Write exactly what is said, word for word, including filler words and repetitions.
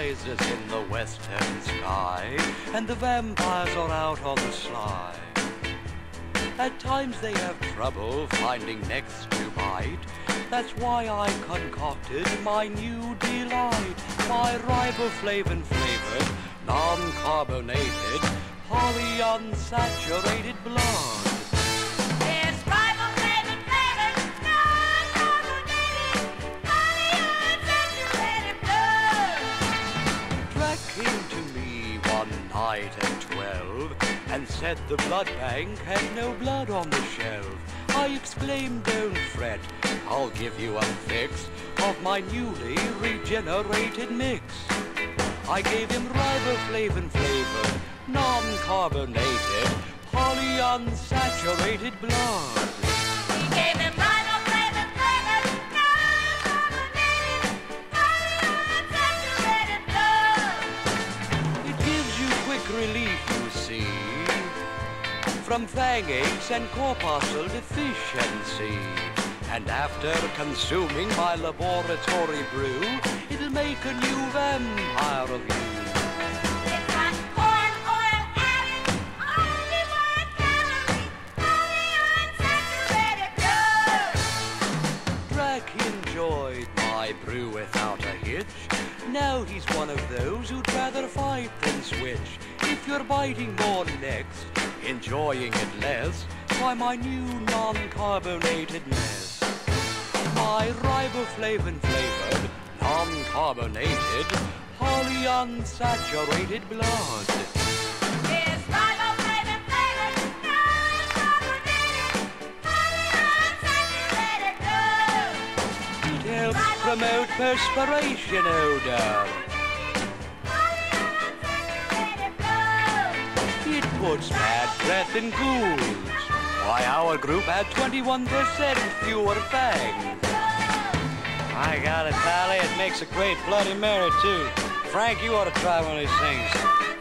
rises in the western sky, and the vampires are out on the sly. At times they have trouble finding necks to bite. That's why I concocted my new delight, my Riboflavin-Flavored, Non-Carbonated, Poly-Unsaturated blood. It's Riboflavin-Flavored, Non-Carbonated, Poly-Unsaturated blood. Drac came to me one night at twelve and said the blood bank had no blood on the shelf. I exclaimed, don't fret, I'll give you a fix of my newly regenerated mix. I gave him Riboflavin-Flavored, non-carbonated, poly-unsaturated blood. We gave him Riboflavin-Flavored, non-carbonated, poly-unsaturated blood. It gives you quick relief, you see, from fang aches and corpuscle deficiency. And after consuming my laboratory brew, it'll make a new vampire of you. It's got corn oil added, only one calorie, poly-unsaturated blood. Drac enjoyed my brew without a hitch. Now he's one of those who'd rather fight than switch. If you're biting more necks, enjoying it less, try my new non-carbonated mess. My Riboflavin-Flavored, non-carbonated, poly-unsaturated blood. It's Riboflavin-Flavored, non-carbonated, poly-unsaturated blood. It helps promote perspiration odor. Poly-unsaturated blood. It puts bad breath in ghouls. Why, our group had twenty-one percent fewer fangs. I got it, Pally. It makes a great Bloody Mary, too. Frank, you ought to try one of these things.